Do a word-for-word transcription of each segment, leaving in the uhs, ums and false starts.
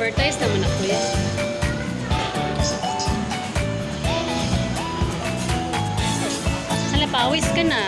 Nag-advertise naman ako yan. Hala, pawis ka na.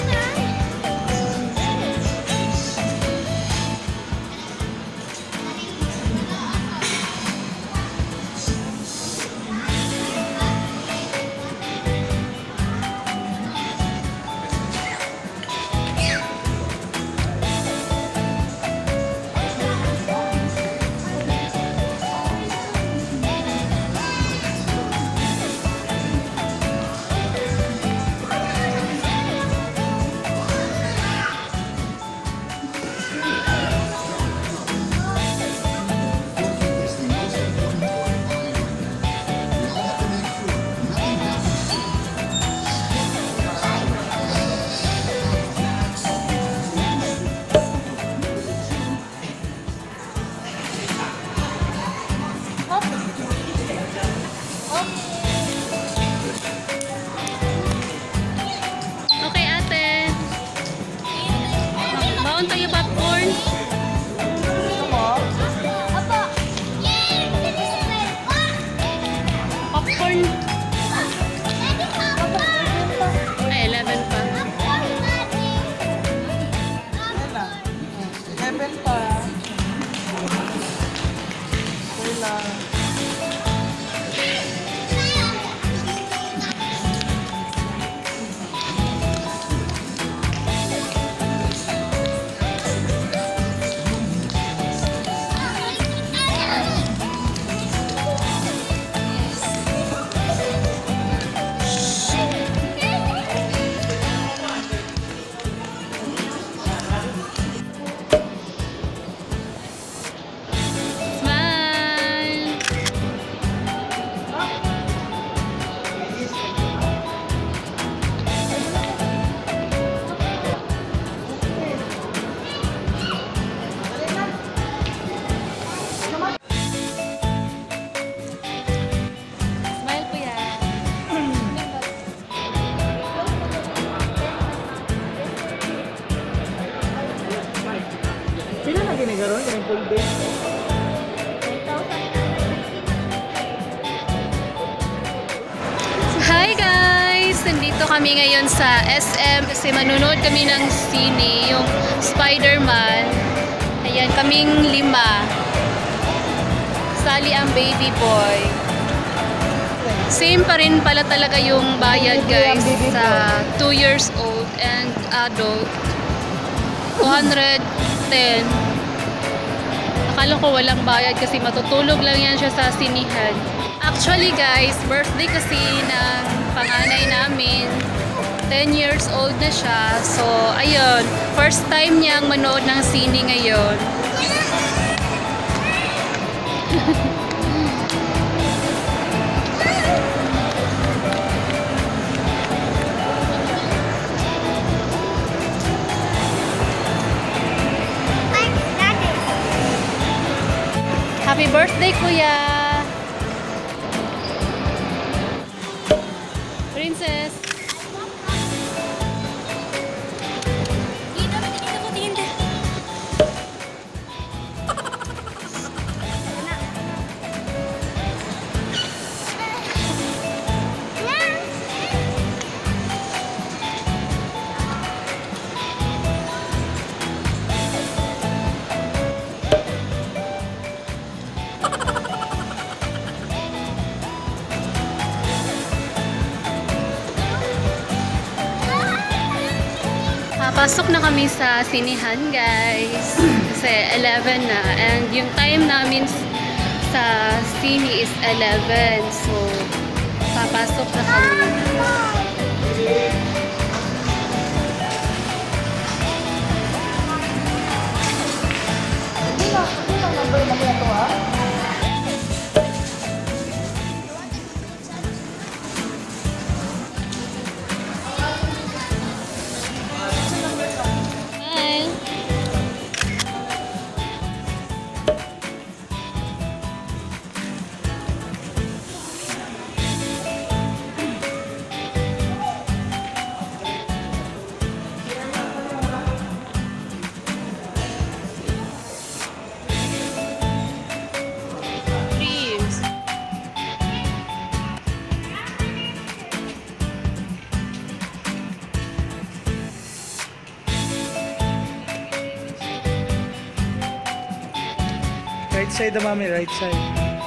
Hi guys! Nandito kami ngayon sa S M kasi manunood kami ng Sine, yung Spider-Man. Ayan, kaming lima. Sally ang baby boy. Same pa rin pala talaga yung bayad guys sa two years old and adult. two hundred ten. Akala ko walang bayad kasi matutulog lang yan siya sa sinihan. Actually guys, birthday kasi ng panganay namin. ten years old na siya. So, ayun. First time niyang manood ng Sine ngayon. Happy birthday, Kuya! Princess! Pasok na kami sa sinihan guys kasi eleven na and yung time namin sa Sine is eleven, so papasok na kami. side the mommy, right side.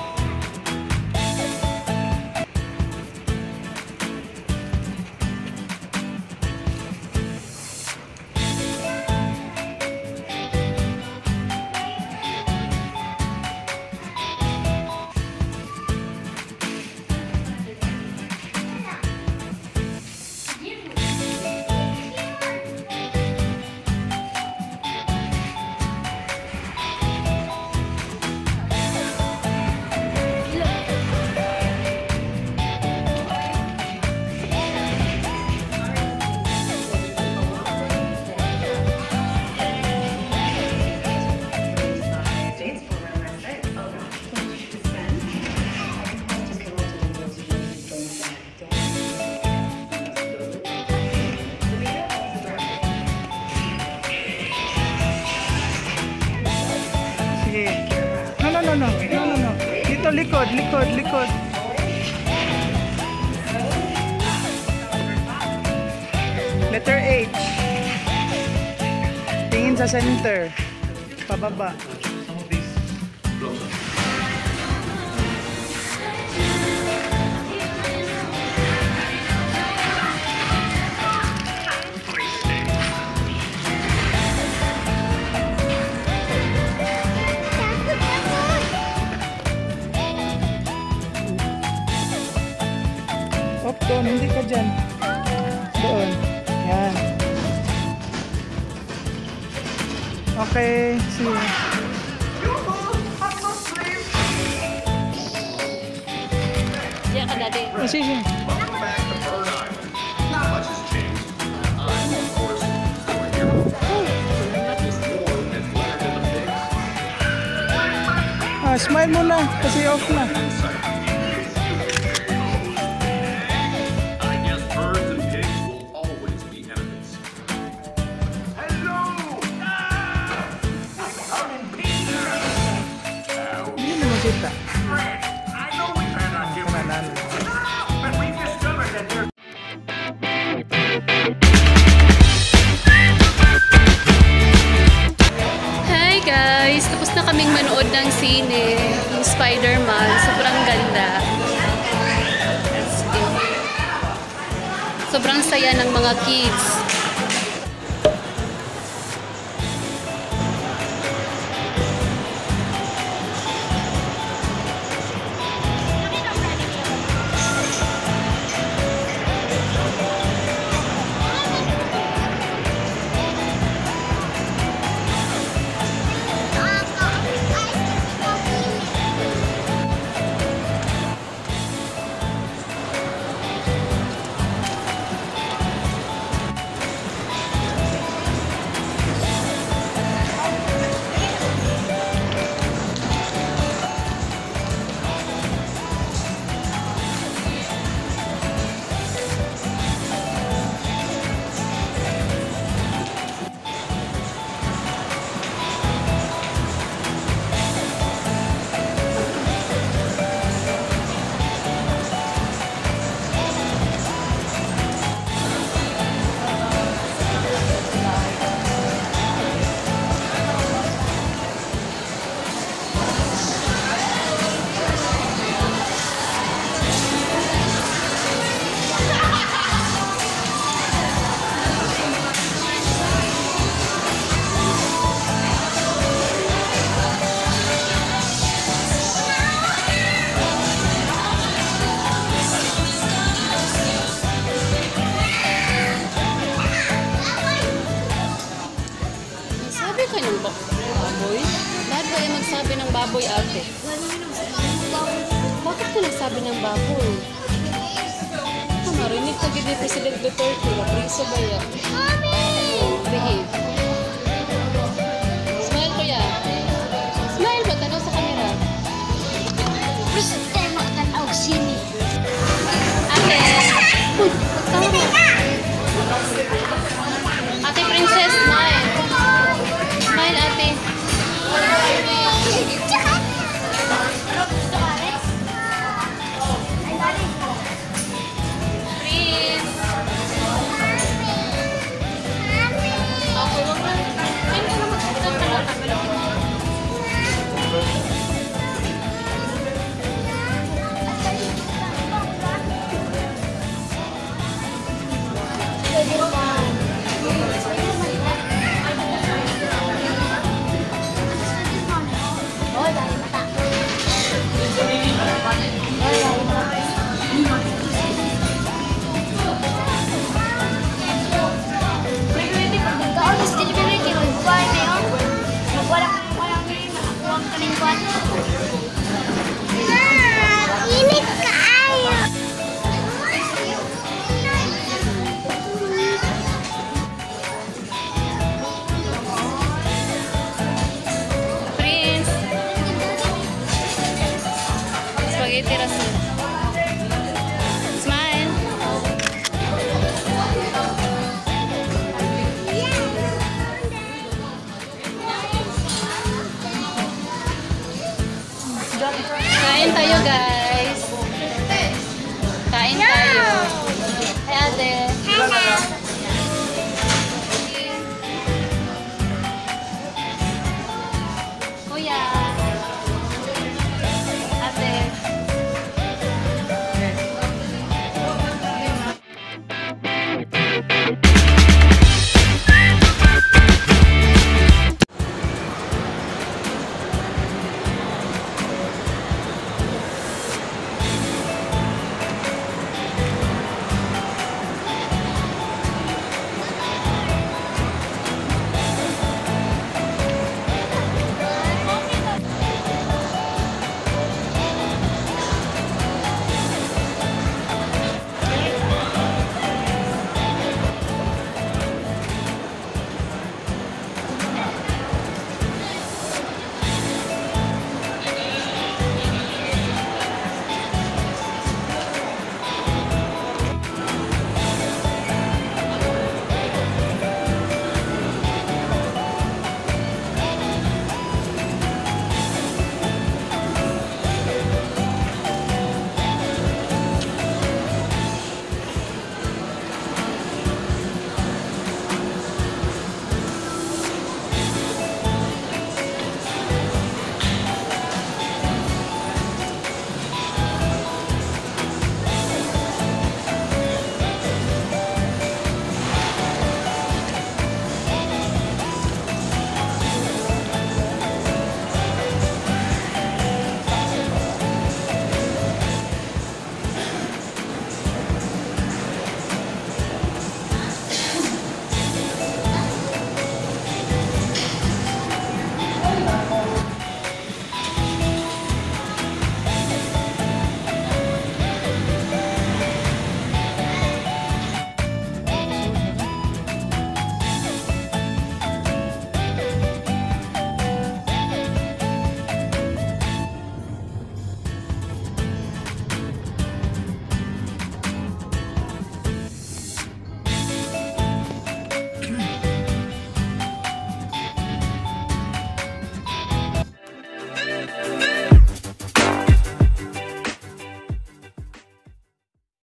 No, no, no, no, no, no. Dito, likod, likod, likod. Letter H. Tingin sa center. Pababa. Op, doon. Hindi ka dyan. Doon. Yan. Okay. See you. Diyan ka dati. Oh, see you. Ah, smile muna. Kasi off na. Kita. Hi guys! Tapos na kaming manood ng sine, yung Spider-Man. Sobrang ganda. Sobrang saya ng mga kids. Baboy? Bakit ba yung magsabi ng baboy, ate? Bakit ka nagsabi ng baboy? Ito, marinig ka gini President Duterte. Napriso ba yan? Oh, behave. Smile, kuya. Smile ba? Tanaw sa camera. Presidente makatanaw sini. Ate. Ate Princess, smile. Smile, ate. Please. Ako, wag na. Ayun ka na magkakita ka lang. tiramisu. Smile. Kain tayo guys. Kain tayo.